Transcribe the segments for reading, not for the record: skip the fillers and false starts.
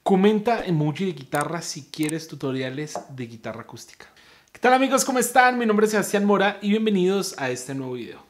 Comenta emoji de guitarra si quieres tutoriales de guitarra acústica. ¿Qué tal amigos? ¿Cómo están? Mi nombre es Sebastián Mora y bienvenidos a este nuevo video.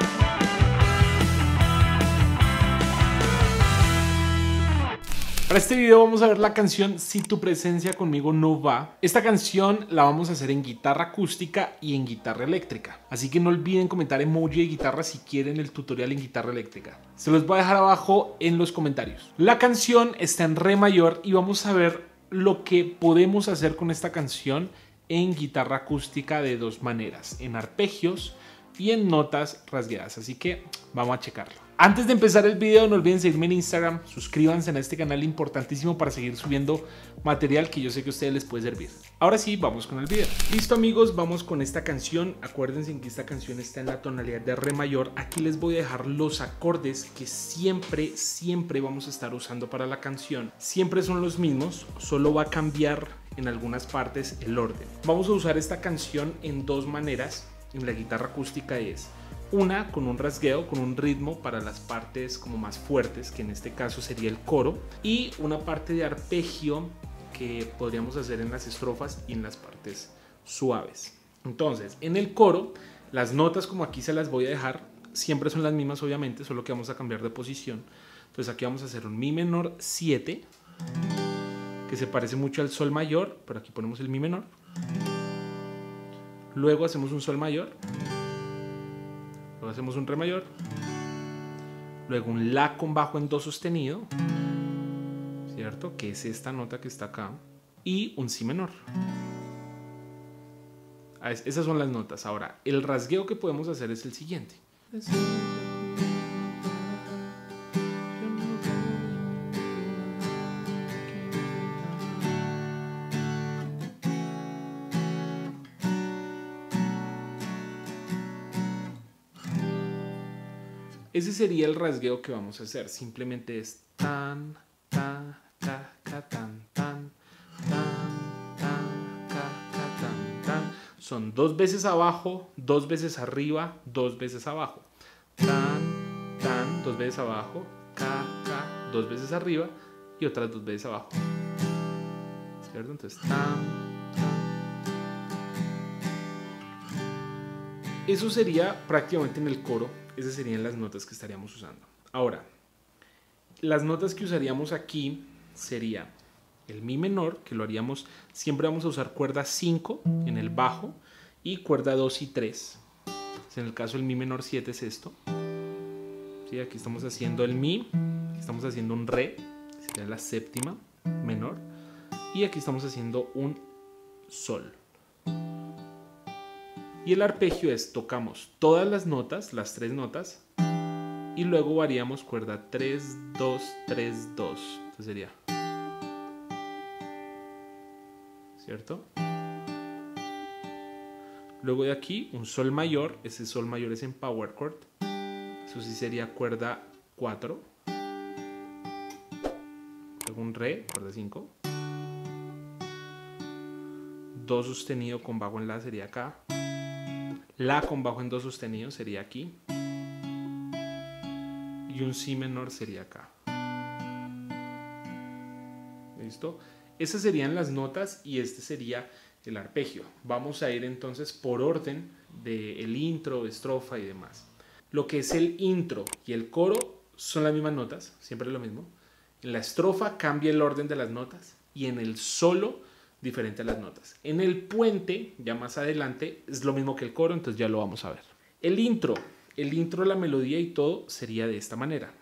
Para este video vamos a ver la canción Si tu presencia conmigo no va. Esta canción la vamos a hacer en guitarra acústica y en guitarra eléctrica. Así que no olviden comentar emoji de guitarra si quieren el tutorial en guitarra eléctrica. Se los voy a dejar abajo en los comentarios. La canción está en re mayor y vamos a ver lo que podemos hacer con esta canción en guitarra acústica de dos maneras, en arpegios y en notas rasgueadas. Así que vamos a checarlo. Antes de empezar el video, no olviden seguirme en Instagram, suscríbanse a este canal importantísimo para seguir subiendo material que yo sé que a ustedes les puede servir. Ahora sí, vamos con el video. Listo amigos, vamos con esta canción. Acuérdense que esta canción está en la tonalidad de re mayor. Aquí les voy a dejar los acordes que siempre vamos a estar usando para la canción. Siempre son los mismos, solo va a cambiar en algunas partes el orden. Vamos a usar esta canción en dos maneras. En la guitarra acústica es una con un rasgueo, con un ritmo para las partes como más fuertes, que en este caso sería el coro, y una parte de arpegio que podríamos hacer en las estrofas y en las partes suaves. Entonces, en el coro, las notas como aquí se las voy a dejar, siempre son las mismas obviamente, solo que vamos a cambiar de posición. Entonces aquí vamos a hacer un mi menor 7, que se parece mucho al sol mayor, pero aquí ponemos el mi menor. Luego hacemos un sol mayor. Luego hacemos un re mayor. Luego un la con bajo en do sostenido, ¿cierto? Que es esta nota que está acá. Y un si menor. Esas son las notas. Ahora, el rasgueo que podemos hacer es el siguiente. Ese sería el rasgueo que vamos a hacer. Simplemente es tan, ta, ta, ca, tan, tan, tan, tan, ca, ca, tan, tan. Son dos veces abajo, dos veces arriba, dos veces abajo. Tan, tan, dos veces abajo, ca, ca, dos veces arriba y otras dos veces abajo. ¿Cierto? Entonces, tan, tan. Eso sería prácticamente en el coro. Esas serían las notas que estaríamos usando. Ahora, las notas que usaríamos aquí sería el mi menor, que lo haríamos, siempre vamos a usar cuerda 5 en el bajo y cuerda 2 y 3. En el caso del mi menor 7 es esto. ¿Sí? Aquí estamos haciendo el mi, estamos haciendo un re, que sería la séptima menor, y aquí estamos haciendo un sol. Y el arpegio es, tocamos todas las notas, las tres notas, y luego variamos cuerda 3, 2, 3, 2. Entonces sería, ¿cierto? Luego de aquí, un sol mayor, ese sol mayor es en power chord, eso sí sería cuerda 4. Luego un re, cuerda 5. Do sostenido con bajo en la sería acá. La con bajo en do sostenido sería aquí. Y un si menor sería acá. ¿Listo? Esas serían las notas y este sería el arpegio. Vamos a ir entonces por orden del intro, estrofa y demás. Lo que es el intro y el coro son las mismas notas, siempre es lo mismo. En la estrofa cambia el orden de las notas y en el solo diferente a las notas. En el puente, ya más adelante, es lo mismo que el coro, entonces ya lo vamos a ver. El intro, la melodía y todo sería de esta manera.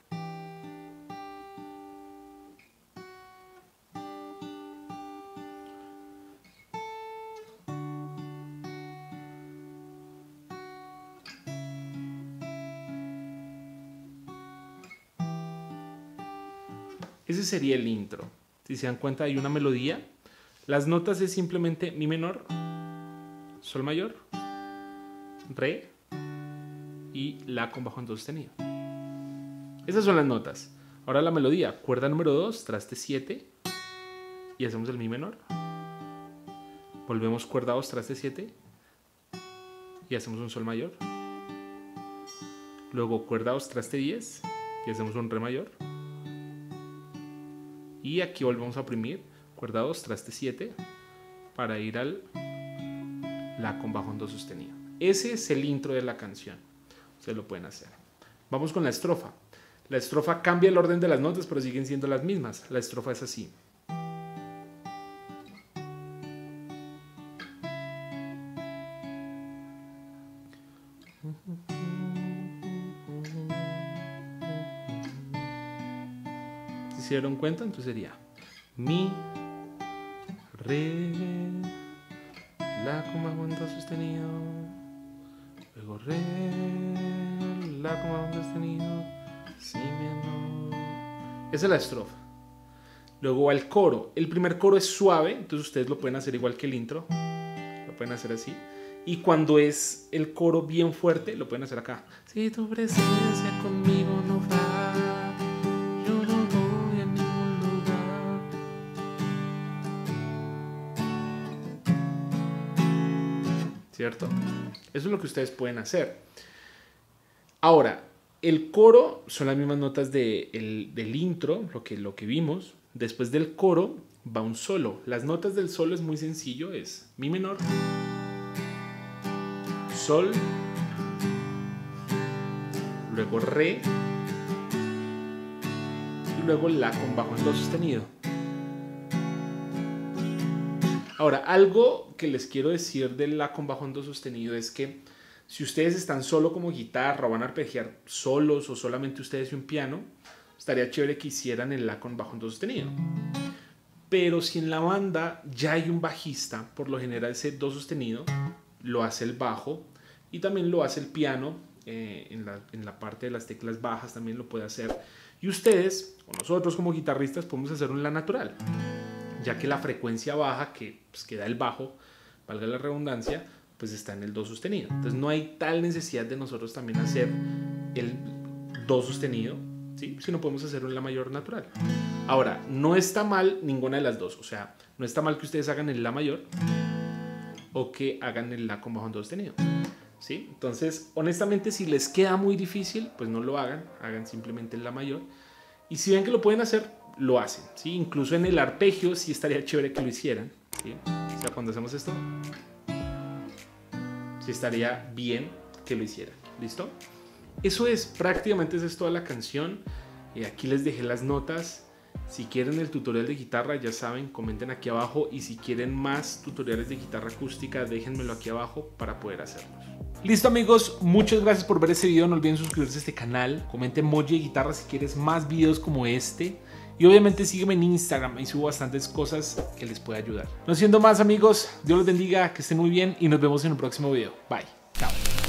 Ese sería el intro. Si se dan cuenta, hay una melodía. Las notas es simplemente mi menor, sol mayor, re y la con bajo en do sostenido. Esas son las notas. Ahora la melodía, cuerda número 2, traste 7 y hacemos el mi menor. Volvemos cuerda 2, traste 7 y hacemos un sol mayor. Luego cuerda 2, traste 10 y hacemos un re mayor. Y aquí volvemos a oprimir, cuerda 2, traste 7, para ir al La con bajo en do sostenido. Ese es el intro de la canción. Ustedes lo pueden hacer. Vamos con la estrofa. La estrofa cambia el orden de las notas, pero siguen siendo las mismas. La estrofa es así. Si se dieron cuenta, entonces sería mi, re, la con bajo en do sostenido, luego re, la con bajo en do sostenido, si menor. Esa es la estrofa. Luego va el coro. El primer coro es suave, entonces ustedes lo pueden hacer igual que el intro. Lo pueden hacer así. Y cuando es el coro bien fuerte, lo pueden hacer acá. Si tu presencia conmigo no va, yo no voy a ningún lugar. ¿Cierto? Eso es lo que ustedes pueden hacer. Ahora, el coro son las mismas notas del intro, lo que vimos. Después del coro va un solo. Las notas del solo es muy sencillo, es mi menor, sol, luego re y luego la con bajo en do sostenido. Ahora, algo que les quiero decir del la con bajo en do sostenido es que si ustedes están solo como guitarra o van a arpegiar solos o solamente ustedes y un piano, estaría chévere que hicieran el la con bajo en do sostenido. Pero si en la banda ya hay un bajista, por lo general ese do sostenido lo hace el bajo y también lo hace el piano en la parte de las teclas bajas también lo puede hacer. Y ustedes o nosotros como guitarristas podemos hacer un la natural, ya que la frecuencia baja que da el bajo, valga la redundancia, pues está en el do sostenido. Entonces no hay tal necesidad de nosotros también hacer el do sostenido, ¿sí? Si no podemos hacer un la mayor natural. Ahora, no está mal ninguna de las dos. O sea, no está mal que ustedes hagan el la mayor o que hagan el la con bajo en do sostenido, ¿sí? Entonces, honestamente, si les queda muy difícil, pues no lo hagan. Hagan simplemente el la mayor. Y si ven que lo pueden hacer, lo hacen, ¿sí? Incluso en el arpegio sí estaría chévere que lo hicieran, ¿sí? O sea, cuando hacemos esto, sí estaría bien que lo hicieran. ¿Listo? Eso es, prácticamente esa es toda la canción. Aquí les dejé las notas. Si quieren el tutorial de guitarra, ya saben, comenten aquí abajo. Y si quieren más tutoriales de guitarra acústica, déjenmelo aquí abajo para poder hacerlos. Listo amigos, muchas gracias por ver este video. No olviden suscribirse a este canal. Comenten Moji de guitarra si quieres más videos como este. Y obviamente sígueme en Instagram, ahí subo bastantes cosas que les puede ayudar. No siendo más amigos, Dios los bendiga, que estén muy bien y nos vemos en un próximo video. Bye, chao.